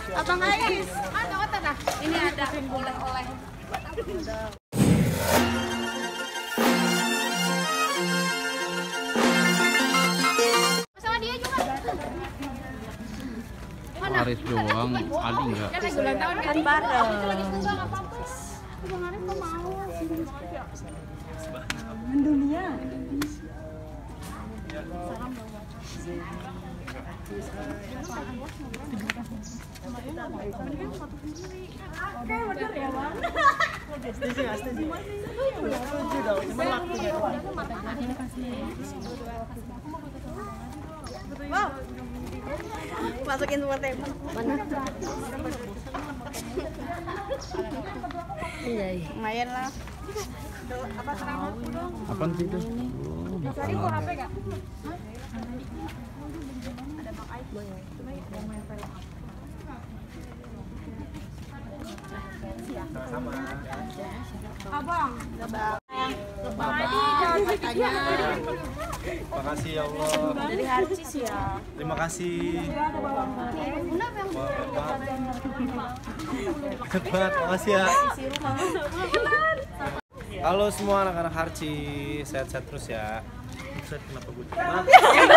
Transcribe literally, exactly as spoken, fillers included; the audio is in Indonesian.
Abang Ais. Ini ada oleh-oleh. Sama dia juga. Aris doang, Ali enggak. Ulang tahun kan bareng. Bang Arif kok mau sini ya? Dunia. Salam dong. Oke, bener ya, Bang. Setuju, setuju. Setuju dong, cuma waktunya doang. Wow. Masukin semua tema. Mana? Iya, lumayan lah. Apa ceramah dong? Apaan sih itu? Cari kok H P enggak? Ada Bang Ait boy. Yang main film. Sama. Abang, Abang. Bang Adi jangan tanya. Terima kasih ya Allah. Dari Harcis ya. Terima kasih. Bunda yang Terima kasih ya. Halo semua anak-anak Harci, sehat-sehat terus ya. Set kenapa gue?